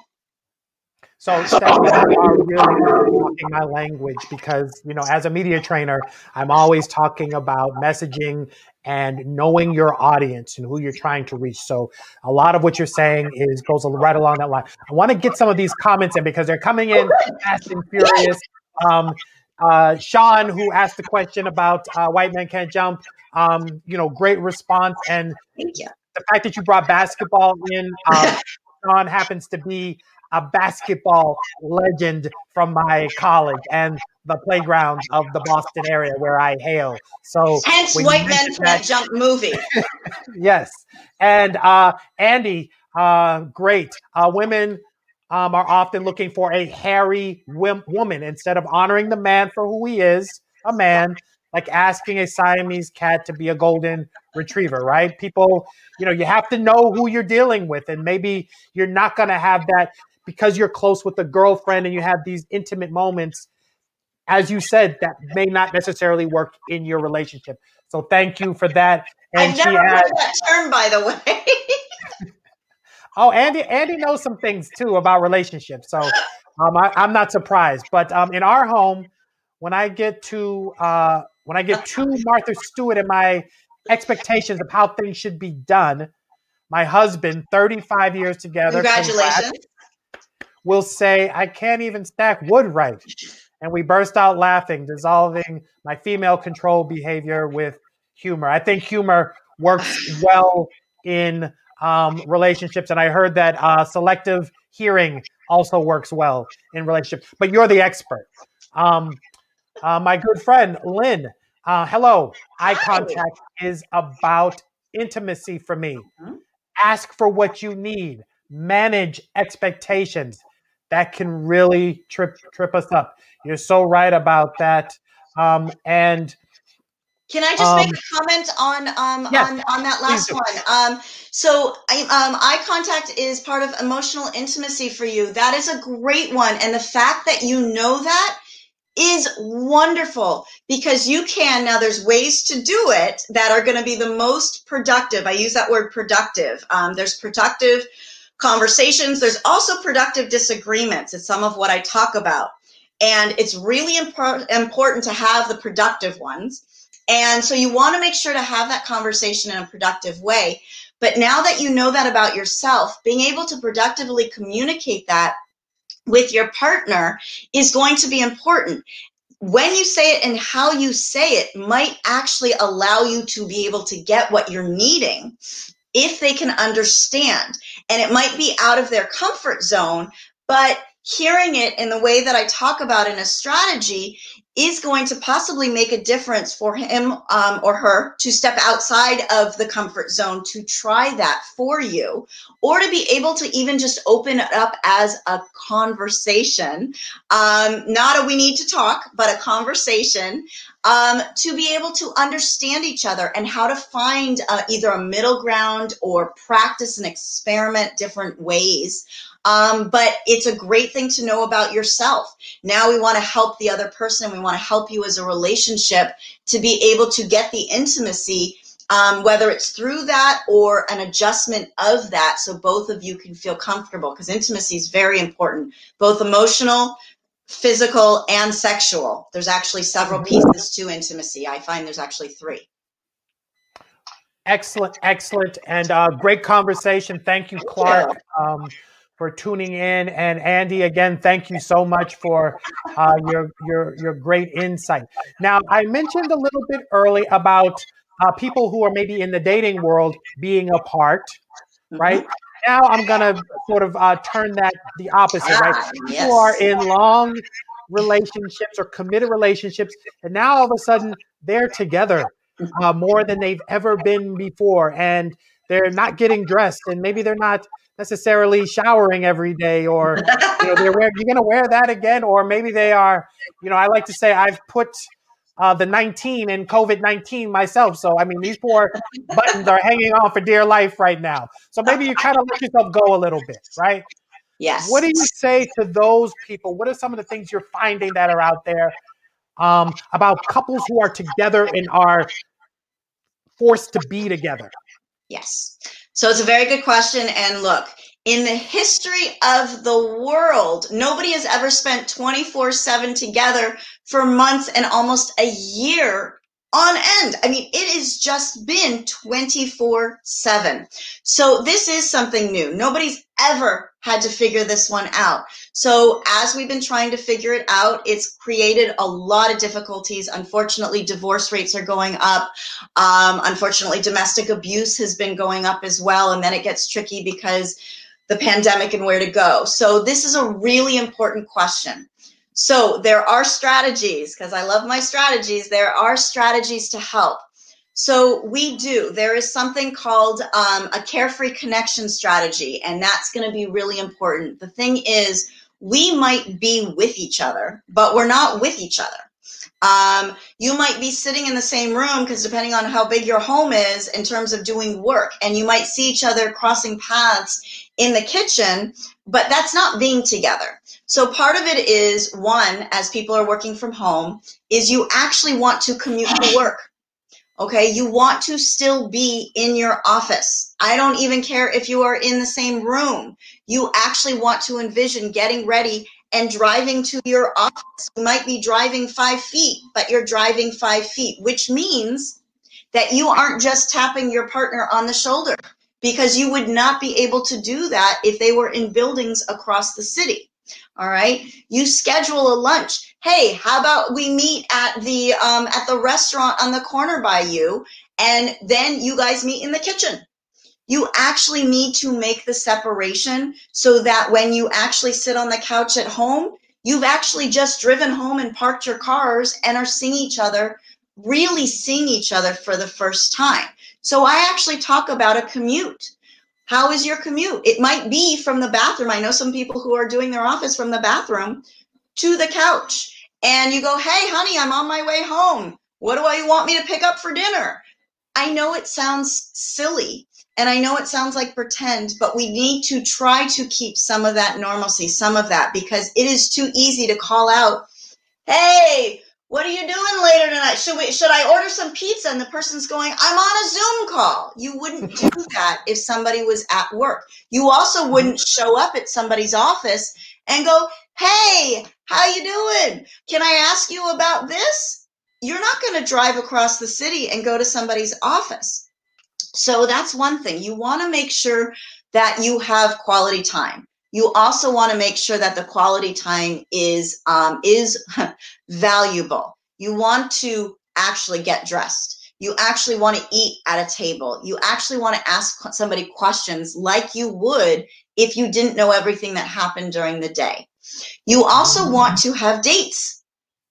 So, Stephanie, you are really talking my language because, you know, as a media trainer, I'm always talking about messaging and knowing your audience and who you're trying to reach. So a lot of what you're saying is goes right along that line. I want to get some of these comments in because they're coming in fast and furious. Um, uh, Sean, who asked the question about uh, white men can't jump, um, you know, great response. And Thank you. The fact that you brought basketball in, um, Sean happens to be a basketball legend from my college and the playgrounds of the Boston area where I hail. So hence when you White Men mentioned Can't that, Jump movie. yes. And uh, Andy, uh, great. Uh, women um, are often looking for a hairy wim- woman instead of honoring the man for who he is, a man, like asking a Siamese cat to be a golden retriever, right? People, you know, you have to know who you're dealing with. And maybe you're not going to have that because you're close with a girlfriend and you have these intimate moments. As you said, that may not necessarily work in your relationship. So thank you for that. And I've she never adds, heard that term, by the way. oh, Andy, Andy knows some things too about relationships. So um, I, I'm not surprised. But um, in our home, when I get to uh, when I get too Martha Stewart in my expectations of how things should be done, my husband, thirty-five years together, congrats, Congratulations. will say, I can't even stack wood right. And we burst out laughing, dissolving my female control behavior with humor. I think humor works well in um, relationships. And I heard that uh, selective hearing also works well in relationships. But you're the expert. Um, uh, my good friend, Lynn, uh, hello. Eye Hi. contact is about intimacy for me. Ask for what you need. Manage expectations. That can really trip trip us up. You're so right about that. Um, and Can I just make um, a comment on um, yes, on on that please last do. one? Um, so, I, um, eye contact is part of emotional intimacy for you. That is a great one, and the fact that you know that is wonderful because you can now. There's ways to do it that are going to be the most productive. I use that word productive. Um, there's productive conversations. There's also productive disagreements. It's some of what I talk about, and it's really impor- important to have the productive ones. And so you want to make sure to have that conversation in a productive way. But now that you know that about yourself, being able to productively communicate that with your partner is going to be important. When you say it and how you say it might actually allow you to be able to get what you're needing if they can understand. And it might be out of their comfort zone, but hearing it in the way that I talk about in a strategy is going to possibly make a difference for him um, or her to step outside of the comfort zone to try that for you, or to be able to even just open it up as a conversation, um, not a we need to talk, but a conversation, um, to be able to understand each other and how to find uh, either a middle ground or practice and experiment different ways. Um, but it's a great thing to know about yourself. Now we want to help the other person. We want to help you as a relationship to be able to get the intimacy, um, whether it's through that or an adjustment of that, so both of you can feel comfortable, because intimacy is very important, both emotional, physical, and sexual. There's actually several pieces to intimacy. I find there's actually three. Excellent, excellent, and uh, great conversation. Thank you, Thank Clark, you. um, for tuning in, and Andy, again, thank you so much for uh, your your your great insight. Now, I mentioned a little bit early about uh, people who are maybe in the dating world being apart, right? Mhm. Now, I'm gonna sort of uh, turn that the opposite, right? Ah, People are yes. in long relationships or committed relationships, and now all of a sudden they're together uh, more than they've ever been before, and they're not getting dressed, and maybe they're not necessarily showering every day, or you know, they're wear, you're going to wear that again, or maybe they are. You know, I like to say I've put uh, the nineteen in COVID nineteen myself, so I mean these poor buttons are hanging on for dear life right now. So maybe you kind of let yourself go a little bit, right? What Yes. do you say to those people? What are some of the things you're finding that are out there um, about couples who are together and are forced to be together? Yes. So it's a very good question. And look, in the history of the world, nobody has ever spent twenty-four seven together for months and almost a year on end. I mean, it has just been twenty-four seven. So this is something new. Nobody's ever had to figure this one out. So as we've been trying to figure it out, it's created a lot of difficulties. Unfortunately, divorce rates are going up. Um, unfortunately, domestic abuse has been going up as well. And then it gets tricky because the pandemic and where to go. So this is a really important question. So there are strategies, because I love my strategies. There are strategies to help. So we do. There is something called um, a carefree connection strategy, and that's going to be really important. The thing is, we might be with each other, but we're not with each other. Um, you might be sitting in the same room, because depending on how big your home is in terms of doing work, and you might see each other crossing paths in the kitchen, but that's not being together. So part of it is, one, as people are working from home, is you actually want to commute to work. Okay, you want to still be in your office. I don't even care if you are in the same room. You actually want to envision getting ready and driving to your office. You might be driving five feet, but you're driving five feet, which means that you aren't just tapping your partner on the shoulder, because you would not be able to do that if they were in buildings across the city. All right, you schedule a lunch. Hey, how about we meet at the um, at the restaurant on the corner by you, and then you guys meet in the kitchen. You actually need to make the separation so that when you actually sit on the couch at home, you've actually just driven home and parked your cars and are seeing each other, really seeing each other for the first time. So I actually talk about a commute. How is your commute? It might be from the bathroom. I know some people who are doing their office from the bathroom to the couch. And you go, hey, honey, I'm on my way home. What do you want me to pick up for dinner? I know it sounds silly, and I know it sounds like pretend, but we need to try to keep some of that normalcy, some of that, because it is too easy to call out, hey, what are you doing later tonight? Should we, should I order some pizza? And the person's going, I'm on a Zoom call. You wouldn't do that if somebody was at work. You also wouldn't show up at somebody's office and go, hey, how you doing? Can I ask you about this? You're not going to drive across the city and go to somebody's office. So that's one thing. You want to make sure that you have quality time. You also want to make sure that the quality time is um, is valuable. You want to actually get dressed. You actually want to eat at a table. You actually want to ask somebody questions like you would if you didn't know everything that happened during the day. You also want to have dates.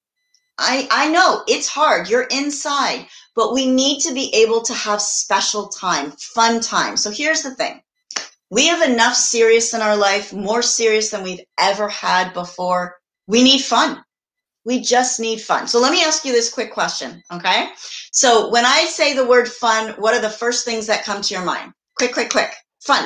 I, I know it's hard. You're inside, but we need to be able to have special time, fun time. So here's the thing. We have enough serious in our life, more serious than we've ever had before. We need fun. We just need fun. So let me ask you this quick question, okay? So when I say the word fun, what are the first things that come to your mind? Quick, quick, quick. Fun.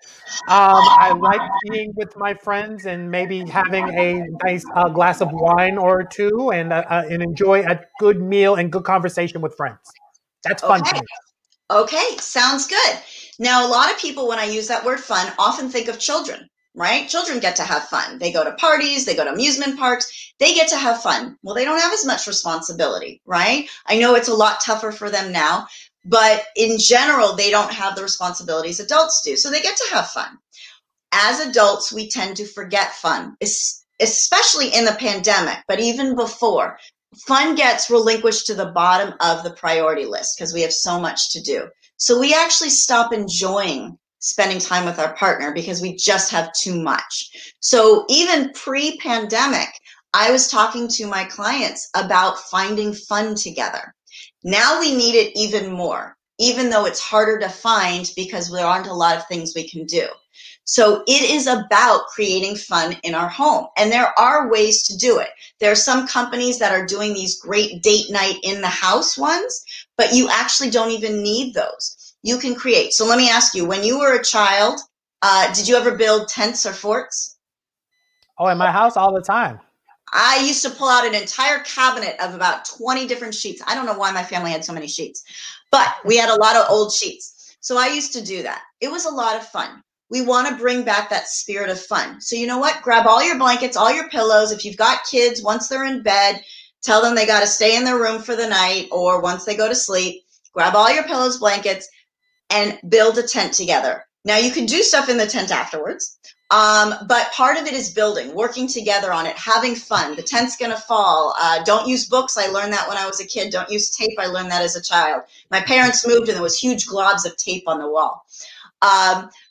Um, I like being with my friends and maybe having a nice uh, glass of wine or two, and uh, uh, and enjoy a good meal and good conversation with friends. That's fun Okay. to me. Okay, sounds good. Now, a lot of people, when I use that word fun, often think of children, right? Children get to have fun. They go to parties, they go to amusement parks, they get to have fun. Well, they don't have as much responsibility, right? I know it's a lot tougher for them now, but in general, they don't have the responsibilities adults do. So they get to have fun. As adults, we tend to forget fun, especially in the pandemic, but even before. Fun gets relinquished to the bottom of the priority list because we have so much to do. So we actually stop enjoying spending time with our partner because we just have too much. So even pre-pandemic, I was talking to my clients about finding fun together. Now we need it even more, even though it's harder to find because there aren't a lot of things we can do. So it is about creating fun in our home. And there are ways to do it. There are some companies that are doing these great date night in the house ones, but you actually don't even need those. You can create. So let me ask you, when you were a child, uh, did you ever build tents or forts? Oh, in my house all the time. I used to pull out an entire cabinet of about twenty different sheets. I don't know why my family had so many sheets, but we had a lot of old sheets. So I used to do that. It was a lot of fun. We want to bring back that spirit of fun. So you know what? Grab all your blankets, all your pillows. If you've got kids, once they're in bed, tell them they got to stay in their room for the night, or once they go to sleep, grab all your pillows, blankets, and build a tent together. Now you can do stuff in the tent afterwards, um, but part of it is building, working together on it, having fun. The tent's going to fall. Uh, don't use books. I learned that when I was a kid. Don't use tape. I learned that as a child. My parents moved and there was huge globs of tape on the wall. Um,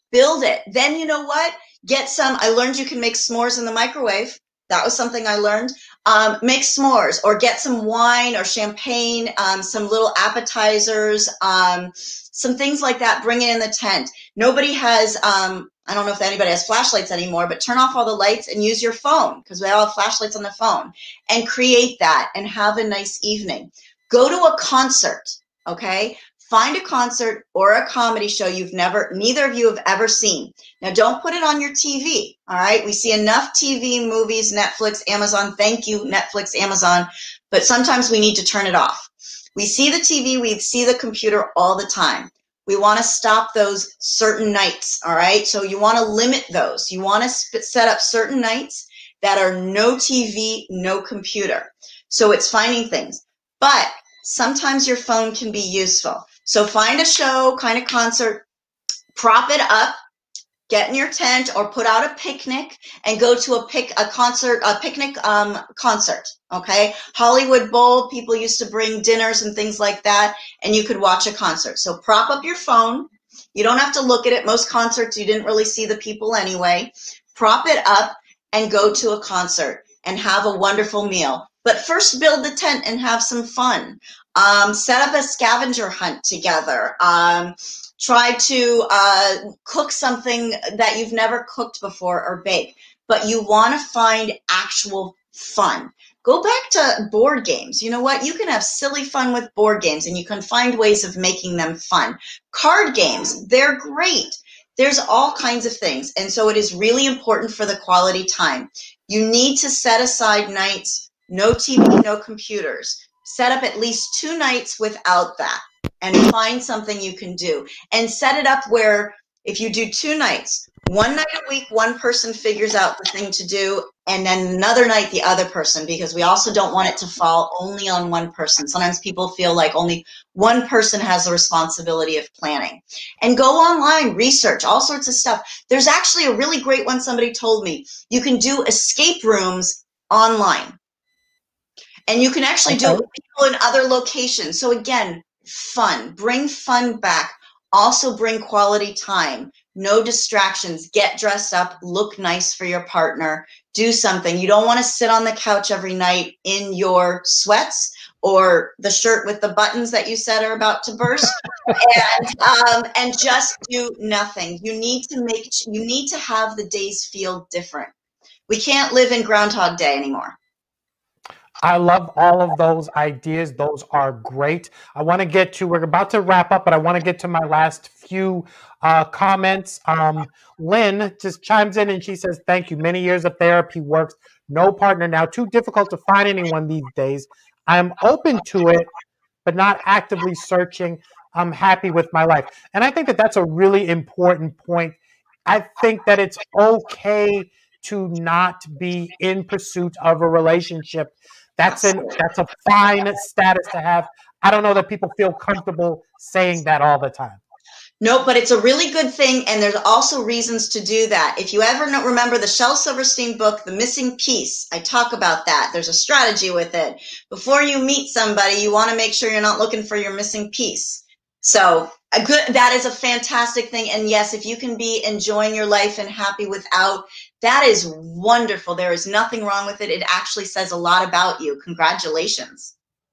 build it. Then you know what? Get some, I learned you can make s'mores in the microwave. That was something I learned. Um, make s'mores or get some wine or champagne, um, some little appetizers, um, some things like that. Bring it in the tent. Nobody has, um, I don't know if anybody has flashlights anymore, but turn off all the lights and use your phone because we all have flashlights on the phone and create that and have a nice evening. Go to a concert, okay? Find a concert or a comedy show you've never, neither of you have ever seen. Now, don't put it on your T V, all right? We see enough T V, movies, Netflix, Amazon. Thank you, Netflix, Amazon. But sometimes we need to turn it off. We see the T V, we see the computer all the time. We want to stop those certain nights, all right? So you want to limit those. You want to set up certain nights that are no T V, no computer. So it's finding things. But sometimes your phone can be useful. So find a show, kind of concert, prop it up, get in your tent or put out a picnic and go to a pic a concert, a picnic um, concert, okay? Hollywood Bowl, people used to bring dinners and things like that, and you could watch a concert. So prop up your phone. You don't have to look at it. Most concerts, you didn't really see the people anyway. Prop it up and go to a concert and have a wonderful meal. But first build the tent and have some fun. Um, set up a scavenger hunt together. Um, try to uh, cook something that you've never cooked before or bake. But you want to find actual fun. Go back to board games. You know what? You can have silly fun with board games, and you can find ways of making them fun. Card games, they're great. There's all kinds of things. And so it is really important for the quality time. You need to set aside nights, no T V, no computers. Set up at least two nights without that and find something you can do. And set it up where if you do two nights, one night a week, one person figures out the thing to do, and then another night the other person, because we also don't want it to fall only on one person. Sometimes people feel like only one person has the responsibility of planning. And go online, research, all sorts of stuff. There's actually a really great one somebody told me. You can do escape rooms online. And you can actually Okay. do it with people in other locations. So again, fun. Bring fun back. Also bring quality time. No distractions. Get dressed up. Look nice for your partner. Do something. You don't want to sit on the couch every night in your sweats or the shirt with the buttons that you said are about to burst, and um, and just do nothing. You need to make. You need to have the days feel different. We can't live in Groundhog Day anymore. I love all of those ideas. Those are great. I want to get to, we're about to wrap up, but I want to get to my last few uh, comments. Um, Lynn just chimes in and she says, thank you. Many years of therapy works. No partner now. Too difficult to find anyone these days. I'm open to it, but not actively searching. I'm happy with my life. And I think that that's a really important point. I think that it's okay to not be in pursuit of a relationship. That's an that's a fine status to have. I don't know that people feel comfortable saying that all the time. No, but it's a really good thing, and there's also reasons to do that. If you ever know, remember the Shel Silverstein book, The Missing Piece, I talk about that. There's a strategy with it. Before you meet somebody, you want to make sure you're not looking for your missing piece. So a good, that is a fantastic thing. And yes, if you can be enjoying your life and happy without, that is wonderful. There is nothing wrong with it. It actually says a lot about you. Congratulations.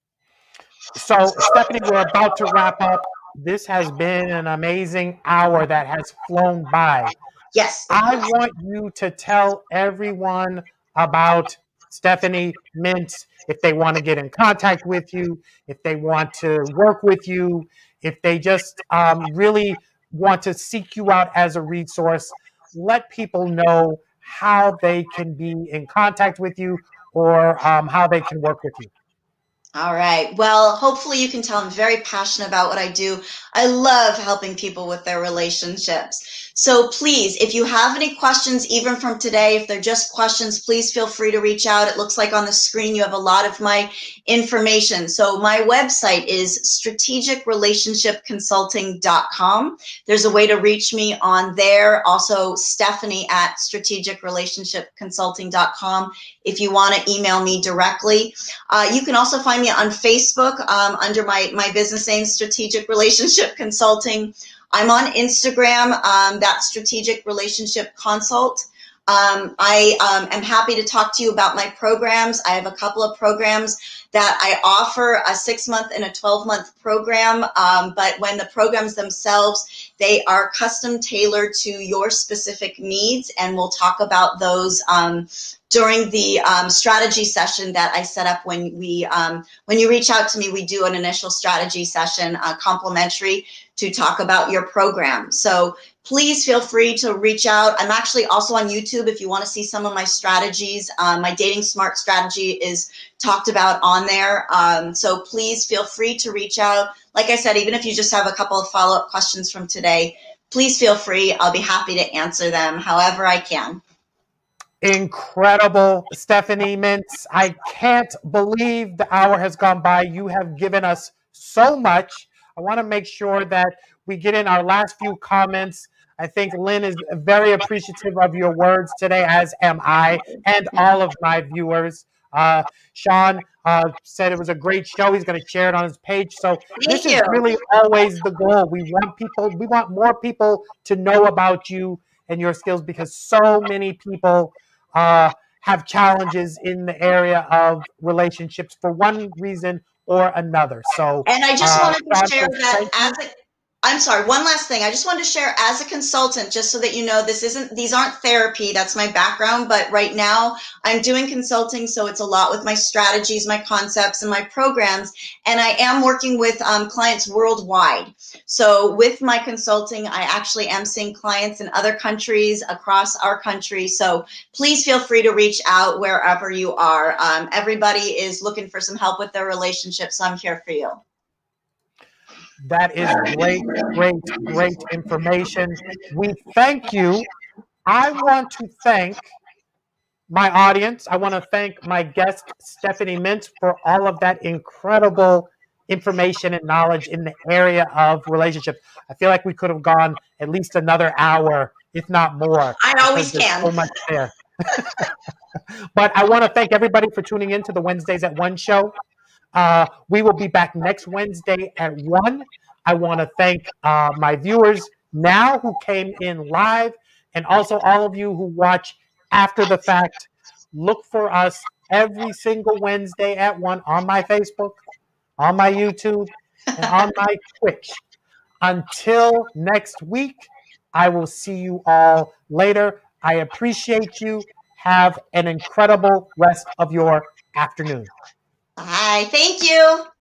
So, Stephanie, we're about to wrap up. This has been an amazing hour that has flown by. Yes. I want you to tell everyone about Stephanie Mintz, if they want to get in contact with you, if they want to work with you, if they just um, really want to seek you out as a resource. Let people know how they can be in contact with you or um, how they can work with you. All right. Well, hopefully you can tell I'm very passionate about what I do. I love helping people with their relationships. So please, if you have any questions, even from today, if they're just questions, please feel free to reach out. It looks like on the screen you have a lot of my information. So my website is strategic relationship consulting dot com. There's a way to reach me on there. Also, Stephanie at strategic relationship consulting dot com if you want to email me directly. Uh, you can also find me on Facebook um, under my, my business name, Strategic Relationship Consulting. I'm on Instagram, um, that Strategic Relationship Consult. Um, I um, am happy to talk to you about my programs. I have a couple of programs that I offer, a six month and a twelve month program. Um, but when the programs themselves, they are custom tailored to your specific needs. And we'll talk about those um, during the um, strategy session that I set up when we, um, when you reach out to me, we do an initial strategy session, uh, complimentary, to talk about your program. So please feel free to reach out. I'm actually also on YouTube if you want to see some of my strategies. Um, my Dating Smart strategy is talked about on there. Um, so please feel free to reach out. Like I said, even if you just have a couple of follow-up questions from today, please feel free. I'll be happy to answer them however I can. Incredible, Stephanie Mintz. I can't believe the hour has gone by. You have given us so much. I want to make sure that we get in our last few comments. I think Lynn is very appreciative of your words today, as am I, and all of my viewers. Uh, Sean uh, said it was a great show. He's going to share it on his page. So Thank this is you. really always the goal. We want people, we want more people to know about you and your skills, because so many people uh, have challenges in the area of relationships for one reason or another. So, and I just uh, wanted to Sean, share that thank as you. a I'm sorry, one last thing. I just wanted to share as a consultant, just so that you know, this isn't, these aren't therapy. That's my background. But right now I'm doing consulting. So it's a lot with my strategies, my concepts, and my programs. And I am working with um, clients worldwide. So with my consulting, I actually am seeing clients in other countries across our country. So please feel free to reach out wherever you are. Um, everybody is looking for some help with their relationships. So I'm here for you. That is great, great, great information. We thank you. I want to thank my audience. I want to thank my guest, Stephanie Mintz, for all of that incredible information and knowledge in the area of relationships. I feel like we could have gone at least another hour, if not more, I because always there's can. so much there. But I want to thank everybody for tuning in to the Wednesdays at one show. Uh, we will be back next Wednesday at one. I want to thank uh, my viewers now who came in live, and also all of you who watch after the fact. Look for us every single Wednesday at one on my Facebook, on my YouTube, and on my Twitch. Until next week, I will see you all later. I appreciate you. Have an incredible rest of your afternoon. Bye. Thank you.